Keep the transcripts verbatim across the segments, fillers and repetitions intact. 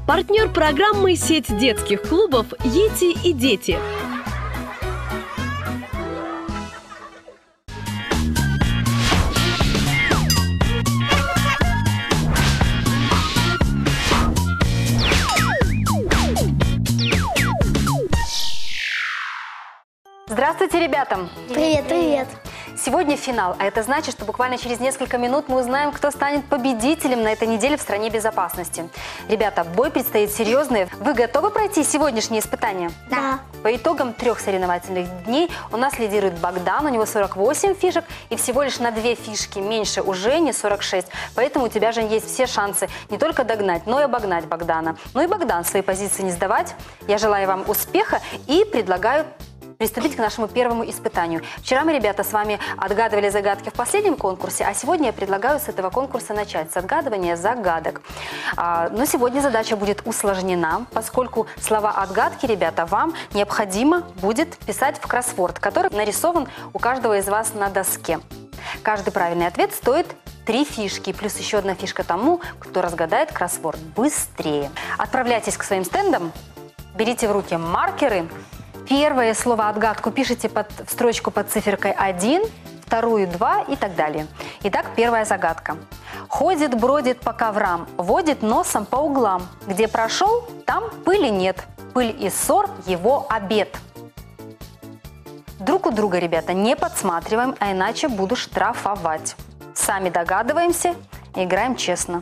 Партнер программы «Сеть детских клубов «Йети и дети». Здравствуйте, ребята! Привет, привет! Сегодня финал, а это значит, что буквально через несколько минут мы узнаем, кто станет победителем на этой неделе в стране безопасности. Ребята, бой предстоит серьезный. Вы готовы пройти сегодняшние испытания? Да. По итогам трех соревновательных дней у нас лидирует Богдан, у него сорок восемь фишек, и всего лишь на две фишки меньше у Жени, сорок шесть. Поэтому у тебя, Жень, есть все шансы не только догнать, но и обогнать Богдана. Ну и Богдан, свои позиции не сдавать. Я желаю вам успеха и предлагаю приступить к нашему первому испытанию. Вчера мы, ребята, с вами отгадывали загадки в последнем конкурсе, а сегодня я предлагаю с этого конкурса начать, с отгадывания загадок. А, но сегодня задача будет усложнена, поскольку слова отгадки, ребята, вам необходимо будет писать в кроссворд, который нарисован у каждого из вас на доске. Каждый правильный ответ стоит три фишки, плюс еще одна фишка тому, кто разгадает кроссворд быстрее. Отправляйтесь к своим стендам, берите в руки маркеры. Первое слово отгадку пишите под, в строчку под циферкой один, вторую два и так далее. Итак, первая загадка. Ходит, бродит по коврам, водит носом по углам. Где прошел, там пыли нет. Пыль и ссор – его обед. Друг у друга, ребята, не подсматриваем, а иначе буду штрафовать. Сами догадываемся, играем честно.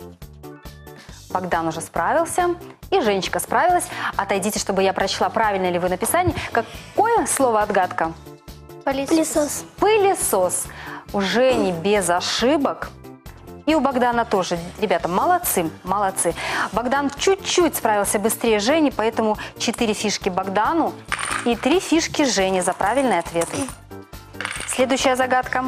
Богдан уже справился. И Женечка справилась. Отойдите, чтобы я прочла, правильно ли вы написали. Какое слово отгадка? Пылесос. Пылесос. У Жени без ошибок. И у Богдана тоже. Ребята, молодцы, молодцы. Богдан чуть-чуть справился быстрее Жени, поэтому четыре фишки Богдану и три фишки Жене за правильный ответ. Следующая загадка.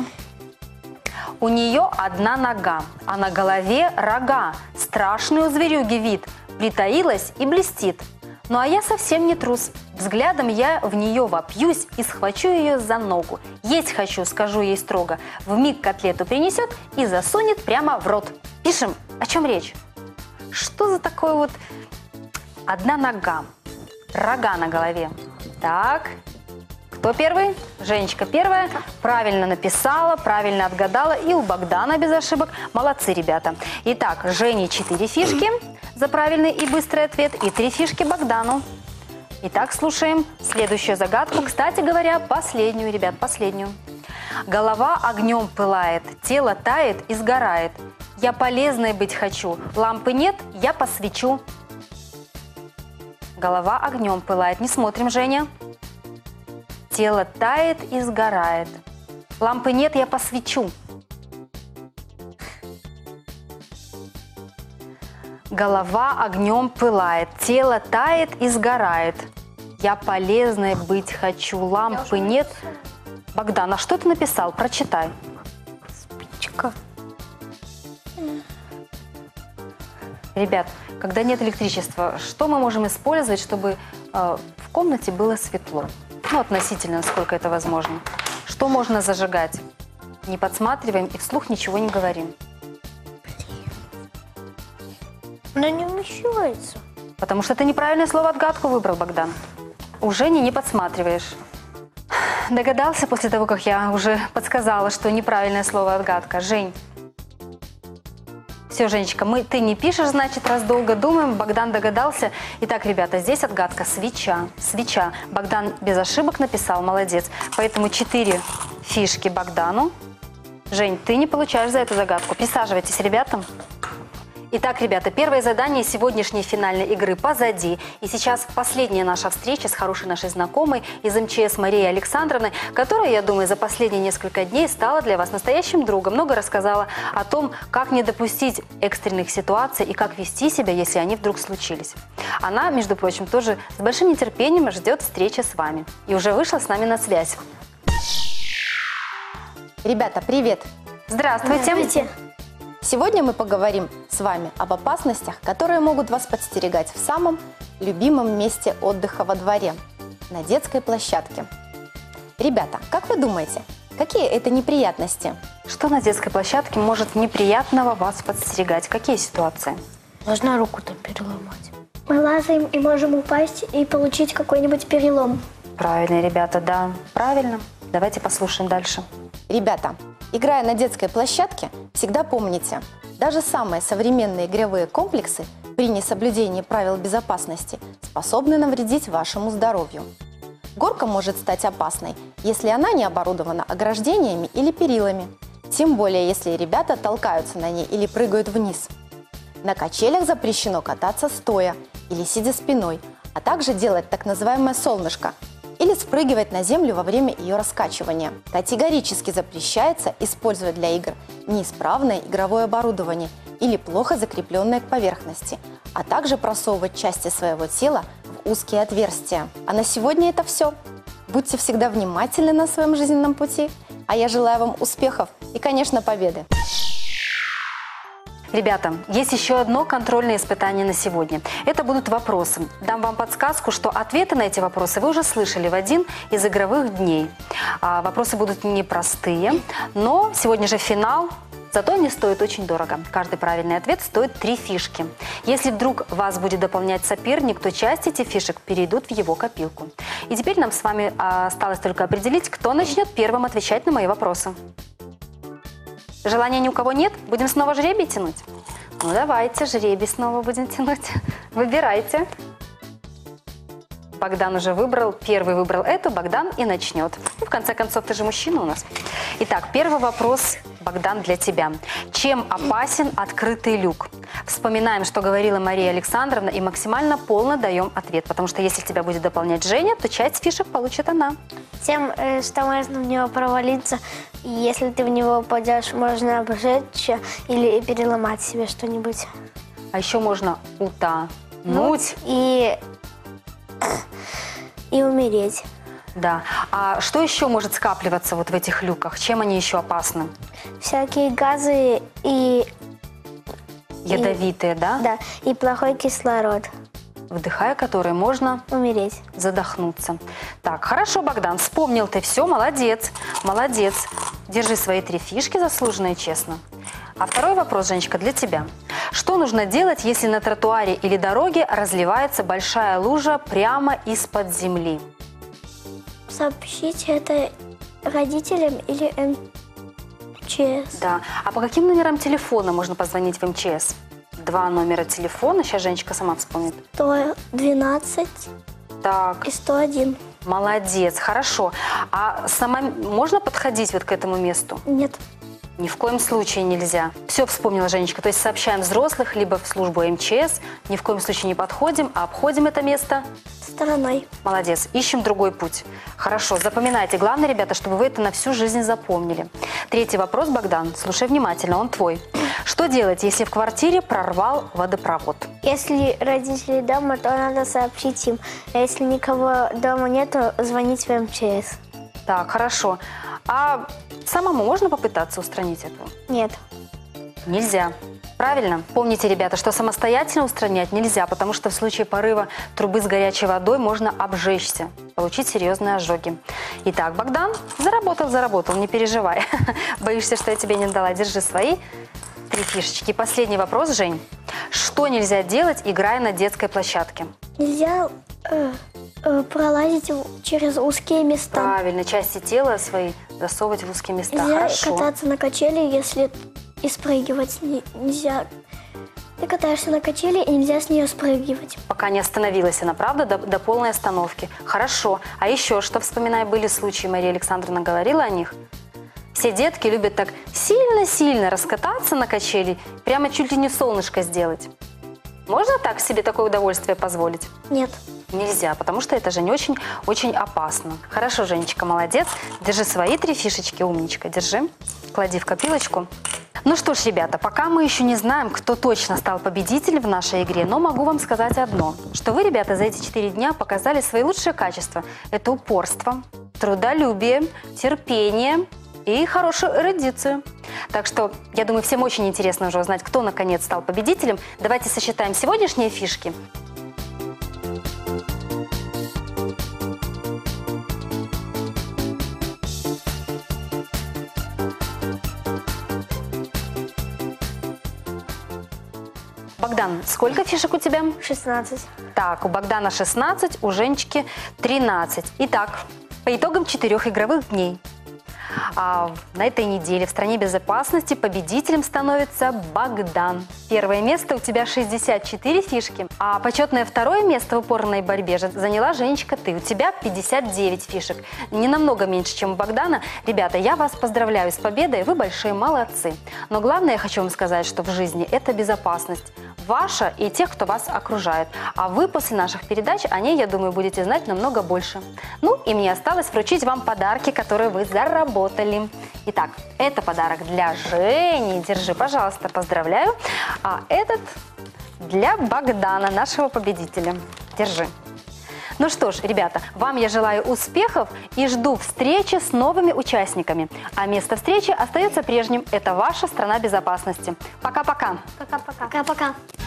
У нее одна нога, а на голове рога. Страшный у зверюги вид. Притаилась и блестит. Ну а я совсем не трус. Взглядом я в нее вопьюсь и схвачу ее за ногу. Есть хочу, скажу ей строго. Вмиг котлету принесет и засунет прямо в рот. Пишем, о чем речь. Что за такое вот одна нога, рога на голове? Так, кто первый? Женечка первая. Правильно написала, правильно отгадала. И у Богдана без ошибок. Молодцы, ребята. Итак, Жене четыре фишки за правильный и быстрый ответ. И три фишки Богдану. Итак, слушаем следующую загадку. Кстати говоря, последнюю, ребят, последнюю. Голова огнем пылает, тело тает и сгорает. Я полезной быть хочу. Лампы нет, я посвечу. Голова огнем пылает. Не смотрим, Женя. Тело тает и сгорает. Лампы нет, я посвечу. Голова огнем пылает, тело тает и сгорает. Я полезной быть хочу, лампы нет. Богдан, а что ты написал? Прочитай. Спичка. Ребят, когда нет электричества, что мы можем использовать, чтобы э, в комнате было светло? Ну, относительно, насколько это возможно. Что можно зажигать? Не подсматриваем и вслух ничего не говорим. Она не умещается. Потому что ты неправильное слово отгадку выбрал, Богдан. У Жени не подсматриваешь. Догадался после того, как я уже подсказала, что неправильное слово отгадка. Жень. Все, Женечка, мы, ты не пишешь, значит, раз долго думаем. Богдан догадался. Итак, ребята, здесь отгадка свеча. Свеча. Богдан без ошибок написал, молодец. Поэтому четыре фишки Богдану. Жень, ты не получаешь за эту загадку. Присаживайтесь, ребята. Итак, ребята, первое задание сегодняшней финальной игры позади. И сейчас последняя наша встреча с хорошей нашей знакомой из эм че эс Марией Александровной, которая, я думаю, за последние несколько дней стала для вас настоящим другом. Много рассказала о том, как не допустить экстренных ситуаций и как вести себя, если они вдруг случились. Она, между прочим, тоже с большим нетерпением ждет встречи с вами. И уже вышла с нами на связь. Ребята, привет! Здравствуйте! Здравствуйте. Сегодня мы поговорим с вами об опасностях, которые могут вас подстерегать в самом любимом месте отдыха во дворе – на детской площадке. Ребята, как вы думаете, какие это неприятности? Что на детской площадке может неприятного вас подстерегать? Какие ситуации? Можно руку-то переломать. Мы лазаем и можем упасть и получить какой-нибудь перелом. Правильно, ребята, да, правильно. Давайте послушаем дальше. Ребята, играя на детской площадке, всегда помните, даже самые современные игровые комплексы при несоблюдении правил безопасности способны навредить вашему здоровью. Горка может стать опасной, если она не оборудована ограждениями или перилами, тем более если ребята толкаются на ней или прыгают вниз. На качелях запрещено кататься стоя или сидя спиной, а также делать так называемое солнышко или спрыгивать на землю во время ее раскачивания. Категорически запрещается использовать для игр неисправное игровое оборудование или плохо закрепленное к поверхности, а также просовывать части своего тела в узкие отверстия. А на сегодня это все. Будьте всегда внимательны на своем жизненном пути, а я желаю вам успехов и, конечно, победы. Ребята, есть еще одно контрольное испытание на сегодня. Это будут вопросы. Дам вам подсказку, что ответы на эти вопросы вы уже слышали в один из игровых дней. А, вопросы будут непростые, но сегодня же финал, зато они стоят очень дорого. Каждый правильный ответ стоит три фишки. Если вдруг вас будет дополнять соперник, то часть этих фишек перейдут в его копилку. И теперь нам с вами осталось только определить, кто начнет первым отвечать на мои вопросы. Желания ни у кого нет? Будем снова жребий тянуть? Ну давайте, жребий снова будем тянуть. Выбирайте. Богдан уже выбрал, первый выбрал эту, Богдан и начнет. Ну, в конце концов, ты же мужчина у нас. Итак, первый вопрос, Богдан, для тебя. Чем опасен открытый люк? Вспоминаем, что говорила Мария Александровна, и максимально полно даем ответ, потому что если тебя будет дополнять Женя, то часть фишек получит она. Тем, э, что можно в него провалиться, и если ты в него упадешь, можно обжечь или переломать себе что-нибудь. А еще можно утонуть. Ну, и... и умереть. Да. А что еще может скапливаться вот в этих люках? Чем они еще опасны? Всякие газы и... Ядовитые, и, да? Да, и плохой кислород. Вдыхая которые можно умереть. Задохнуться. Так, хорошо, Богдан, вспомнил ты все, молодец, молодец. Держи свои три фишки заслуженно и честно. А второй вопрос, Женечка, для тебя. Что нужно делать, если на тротуаре или дороге разливается большая лужа прямо из-под земли? Сообщите это родителям или эм че эс. Да. А по каким номерам телефона можно позвонить в эм че эс? Два номера телефона. Сейчас Женечка сама вспомнит. сто двенадцать так. и сто один. Молодец, хорошо. А сама можно подходить вот к этому месту? Нет. Ни в коем случае нельзя. Все вспомнила Женечка. То есть сообщаем взрослых, либо в службу эм че эс. Ни в коем случае не подходим, а обходим это место стороной. Молодец. Ищем другой путь. Хорошо. Запоминайте. Главное, ребята, чтобы вы это на всю жизнь запомнили. Третий вопрос, Богдан. Слушай внимательно, он твой. Что делать, если в квартире прорвал водопровод? Если родители дома, то надо сообщить им. А если никого дома нету, звонить в эм че эс. Так, хорошо. А самому можно попытаться устранить это? Нет. Нельзя. Правильно? Помните, ребята, что самостоятельно устранять нельзя, потому что в случае порыва трубы с горячей водой можно обжечься, получить серьезные ожоги. Итак, Богдан заработал, заработал, не переживай. Боишься, что я тебе не дала? Держи свои три фишечки. Последний вопрос, Жень. Что нельзя делать, играя на детской площадке? Нельзя э, э, пролазить через узкие места. Правильно, части тела свои засовывать в узкие места. Нельзя Хорошо. кататься на качели, если и спрыгивать не- нельзя. Ты катаешься на качели, и нельзя с нее спрыгивать. Пока не остановилась она, правда, до, до полной остановки. Хорошо. А еще что, вспоминай, были случаи, Мария Александровна говорила о них? Все детки любят так сильно-сильно раскататься на качели, прямо чуть ли не солнышко сделать. Можно так себе такое удовольствие позволить? Нет. Нельзя, потому что это же не очень-очень опасно. Хорошо, Женечка, молодец. Держи свои три фишечки, умничка, держи. Клади в копилочку. Ну что ж, ребята, пока мы еще не знаем, кто точно стал победителем в нашей игре, но могу вам сказать одно, что вы, ребята, за эти четыре дня показали свои лучшие качества. Это упорство, трудолюбие, терпение и хорошую эрудицию. Так что, я думаю, всем очень интересно уже узнать, кто наконец стал победителем. Давайте сосчитаем сегодняшние фишки. Богдан, сколько фишек у тебя? шестнадцать. Так, у Богдана шестнадцать, у Женечки тринадцать. Итак, по итогам четырех игровых дней а, на этой неделе в стране безопасности победителем становится Богдан. Первое место, у тебя шестьдесят четыре фишки, а почетное второе место в упорной борьбе же заняла Женечка ты. У тебя пятьдесят девять фишек, не намного меньше, чем у Богдана. Ребята, я вас поздравляю с победой, вы большие молодцы. Но главное, я хочу вам сказать, что в жизни это безопасность. Ваша и тех, кто вас окружает. А вы после наших передач о ней, я думаю, будете знать намного больше. Ну, и мне осталось вручить вам подарки, которые вы заработали. Итак, это подарок для Жени. Держи, пожалуйста, поздравляю. А этот для Богдана, нашего победителя. Держи. Ну что ж, ребята, вам я желаю успехов и жду встречи с новыми участниками. А место встречи остается прежним. Это ваша страна безопасности. Пока-пока. Пока-пока. Пока-пока.